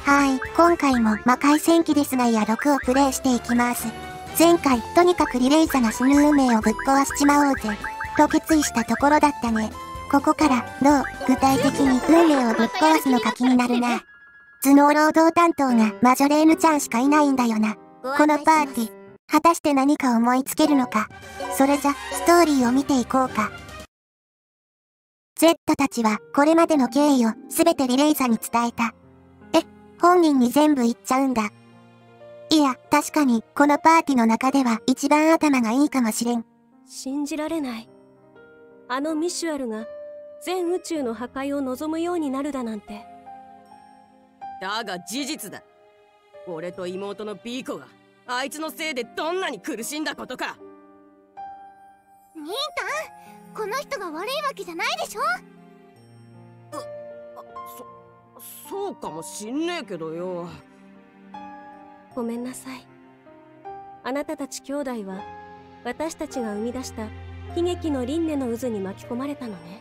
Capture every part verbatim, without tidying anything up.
はい、今回も魔界戦記ですがやろくをプレイしていきます。前回、とにかくリレイザが死ぬ運命をぶっ壊しちまおうぜ、と決意したところだったね。ここから、どう、具体的に運命をぶっ壊すのか気になるな。頭脳労働担当がマジョレーヌちゃんしかいないんだよな。このパーティー、果たして何か思いつけるのか。それじゃ、ストーリーを見ていこうか。Z たちは、これまでの経緯をすべてリレイザに伝えた。え、本人に全部言っちゃうんだ。いや、確かに、このパーティーの中では一番頭がいいかもしれん。 信じられない。あのミシュアルが、全宇宙の破壊を望むようになるだなんて。 だが事実だ。俺と妹のビーコが、あいつのせいでどんなに苦しんだことか。 兄さん、この人が悪いわけじゃないでしょ。 う、あ、そ、そうかもしんねえけどよ。 ごめんなさい。あなたたち兄弟は私たちが生み出した悲劇の輪廻の渦に巻き込まれたのね。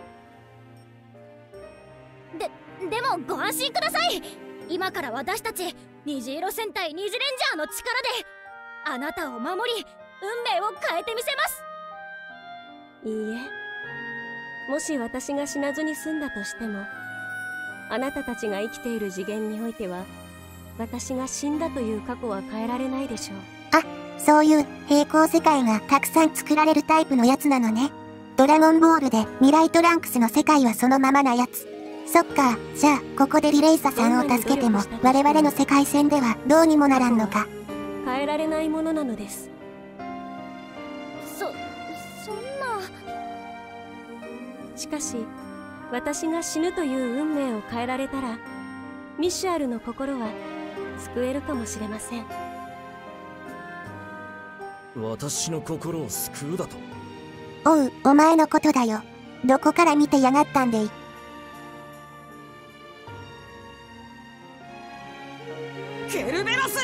で、でもご安心ください。今から私たち虹色戦隊虹レンジャーの力であなたを守り運命を変えてみせます。 いいえ、もし私が死なずに済んだとしても、あなたたちが生きている次元においては私が死んだという過去は変えられないでしょう。 あ、そういう平行世界がたくさん作られるタイプのやつなのね。ドラゴンボールで未来トランクスの世界はそのままなやつ。そっか、じゃあここでリレイザさんを助けても我々の世界線ではどうにもならんのか。 変えられないものなのです。 そ、そんな。 しかし私が死ぬという運命を変えられたらミシュアルの心は救えるかもしれません。 私の心を救うだと？ おう、お前のことだよ。どこから見てやがったんでい。 ケルベロス！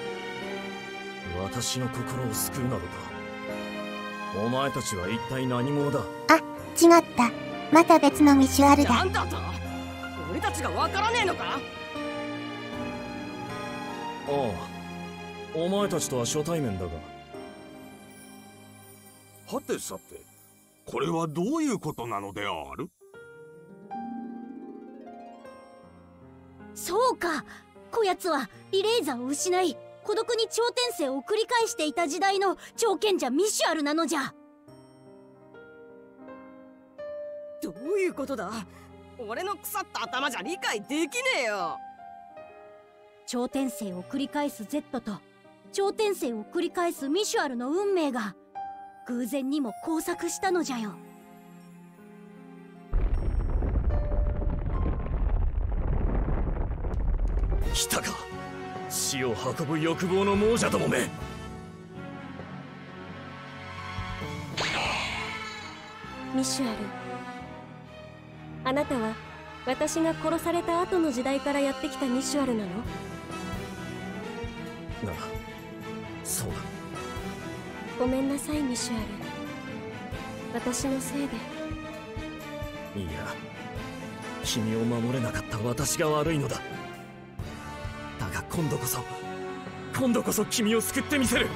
私の心を救うなどか。お前たちは一体何者だ？ あ、違った。また別のミシュアルだ。 なんだと？俺たちがわからねえのか？ ああ、お前たちとは初対面だが。 はてさて、これはどういうことなのである？ そうか、こやつはリレイザを失い孤独に超転生を繰り返していた時代の超賢者ミシュアルなのじゃ。 どういうことだ？俺の腐った頭じゃ理解できねえよ。 超転生を繰り返す Z と超転生を繰り返すミシュアルの運命が偶然にも交錯したのじゃよ。 来たか、死を運ぶ欲望の亡者どもめ。 ミシュアル、あなたは私が殺された後の時代からやってきたミシュアルなの？ なあ、そうだ。 ごめんなさいミシュアル、私のせいで。 いや、君を守れなかった私が悪いのだ。だが今度こそ今度こそ君を救ってみせる。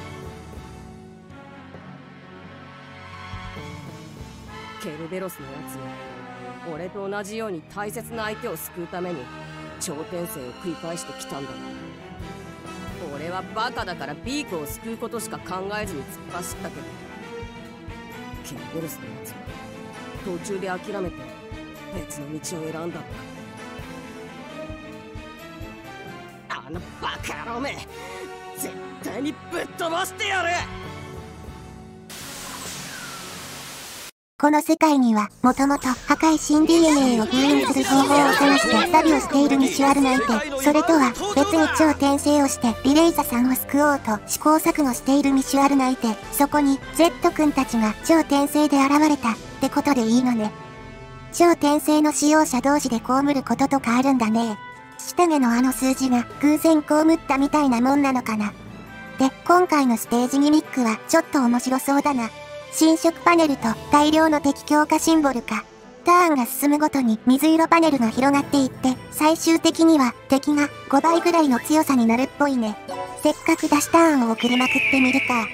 ケルベロスのやつは俺と同じように大切な相手を救うために超転生を繰り返してきたんだ。俺はバカだからビーコを救うことしか考えずに突っ走ったけど、ケルベロスのやつは途中で諦めて別の道を選んだんだ。あのバカ野郎め、絶対にぶっ飛ばしてやる。 この世界には、もともと破壊新 ディーエヌエー を封印する方法を探して旅をしているミシュアルがいて、それとは別に超転生をしてリレイザさんを救おうと試行錯誤しているミシュアルがいて、そこに Z 君たちが超転生で現れたってことでいいのね。超転生の使用者同士で被ることとかあるんだね。下毛のあの数字が偶然被ったみたいなもんなのかな。で、今回のステージギミックはちょっと面白そうだな。新色パネルと大量の敵強化シンボルか。 ターンが進むごとに水色パネルが広がっていって、最終的には敵がごばいぐらいの強さになるっぽいね。せっかくだしターンを送りまくってみるか。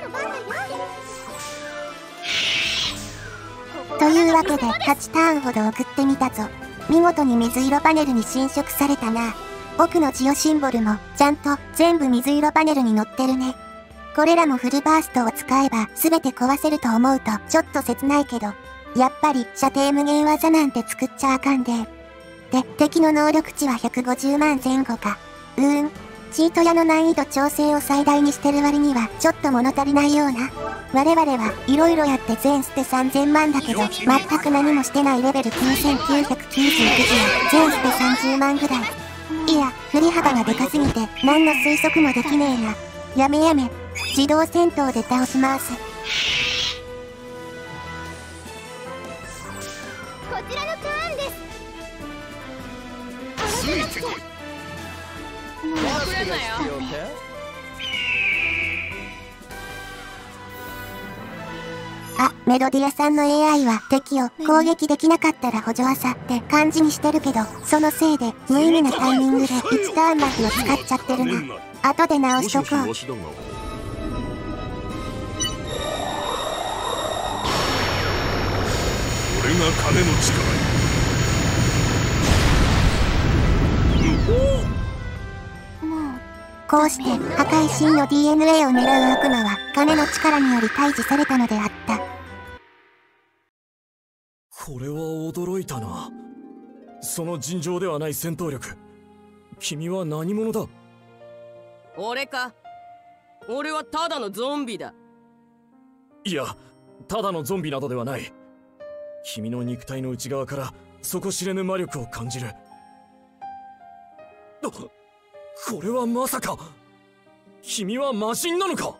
というわけではちターンほど送ってみたぞ。見事に水色パネルに侵食されたな。僕のジオシンボルもちゃんと全部水色パネルに載ってるね。これらもフルバーストを使えば全て壊せると思うとちょっと切ないけど、やっぱり射程無限技なんて作っちゃあかんで。で、敵の能力値はひゃくごじゅうまんぜん後か。うーん。チート屋の難易度調整を最大にしてる割にはちょっと物足りないような。我々はいろいろやって全捨てさんぜんまんだけど、全く何もしてないレベルきゅうせんきゅうひゃくきゅうじゅうくじは全捨てさんじゅうまんぐらい。いや、振り幅がでかすぎて何の推測もできねえな。やめやめ。自動戦闘で倒します。 こちらのターンです。 ついてこい。 あ、メロディアさんの エーアイ は敵を攻撃できなかったら補助朝って感じにしてるけど、そのせいで無意味なタイミングでいちターンラフを使っちゃってるな。後で直しとこう。 俺が金の力こうして破壊神の ディーエヌエー を狙う悪魔は金の力により退治されたのであった。 これは驚いたな。その尋常ではない戦闘力。君は何者だ？ 俺か？俺はただのゾンビだ。 いや、ただのゾンビなどではない。君の肉体の内側から底知れぬ魔力を感じる。あ、これはまさか君は魔人なのか？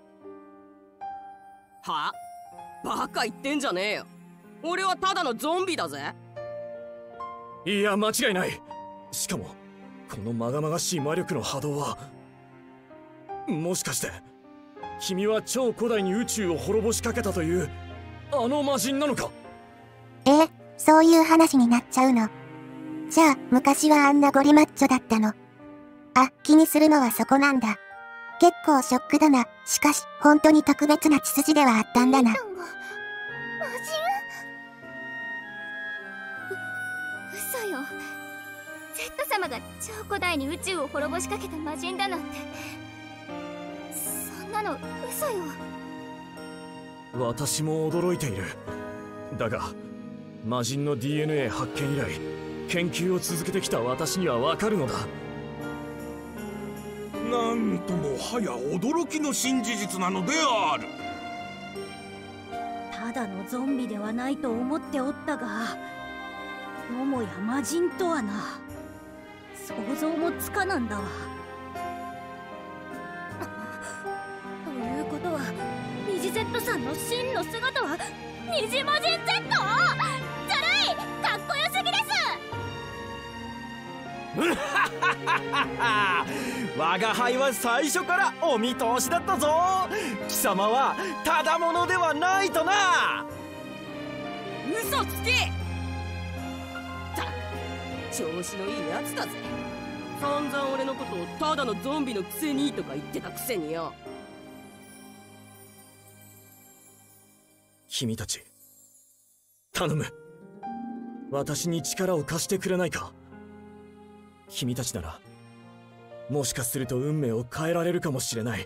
は？バカ言ってんじゃねえよ。俺はただのゾンビだぜ。 いや、間違いない。しかもこのまがまがしい魔力の波動は、もしかして君は超古代に宇宙を滅ぼしかけたというあの魔人なのか？ え、そういう話になっちゃうの？じゃあ昔はあんなゴリマッチョだったの？あ、気にするのはそこなんだ。結構ショックだな。しかし本当に特別な血筋ではあったんだな。 魔人？う、嘘よ。Z 様が超古代に宇宙を滅ぼしかけた魔人だなんて、そんなの嘘よ。 私も驚いている。だが魔人の ディーエヌエー 発見以来研究を続けてきた私にはわかるのだ。 なんともはや驚きの新事実なのである。 ただのゾンビではないと思っておったが、よもや魔人とはな。想像もつかなんだわ。 ということは虹 Z さんの真の姿は虹魔人 Z？ ずるい！かっこよすぎです！ 我が輩は最初からお見通しだったぞ。貴様はただものではないとな。 嘘つけ！た調子のいいやつだぜ。散々俺のことをただのゾンビのくせにとか言ってたくせによ。 君たち頼む。私に力を貸してくれないか？君たちならもしかすると運命を変えられるかもしれない。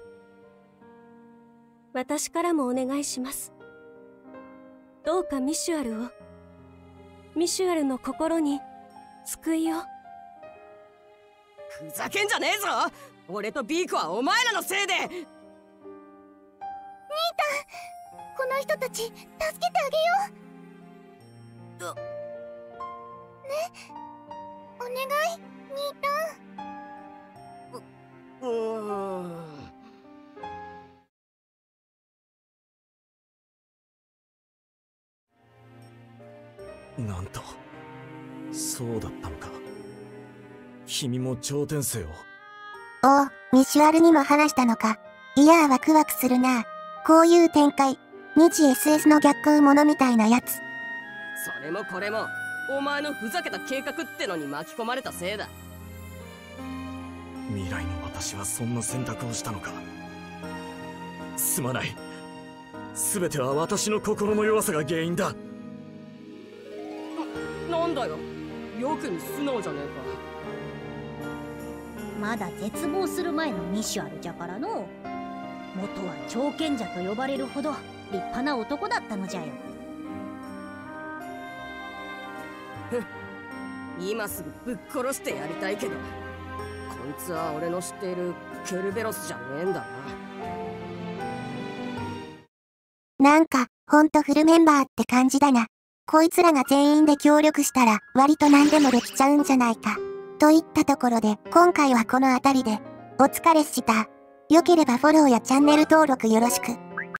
私からもお願いします。どうかミシュアルを、ミシュアルの心に救いを。 ふざけんじゃねえぞ。俺とビーコはお前らのせいで。 兄たん、この人たち助けてあげよう。ね、お願い、兄たん。 う、うーん。 なんと、そうだったのか。君も超転生を。 おう、ミシュアルにも話したのか。いやーワクワクするな。こういう展開、日 エスエス の逆行ものみたいなやつ。 それもこれもお前のふざけた計画ってのに巻き込まれたせいだ。 未来の私はそんな選択をしたのか。すまない。全ては私の心の弱さが原因だ。 な、なんだよ、よくに素直じゃねえか。 まだ絶望する前のミシュアルじゃからの。元は長賢者と呼ばれるほど立派な男だったのじゃよ。 ふん、今すぐぶっ殺してやりたいけど、こいつは俺の知っているケルベロスじゃねえんだな。なんか、ほんとフルメンバーって感じだな。こいつらが全員で協力したら割と何でもできちゃうんじゃないか。といったところで今回はこの辺りでお疲れっした。良ければフォローやチャンネル登録よろしく。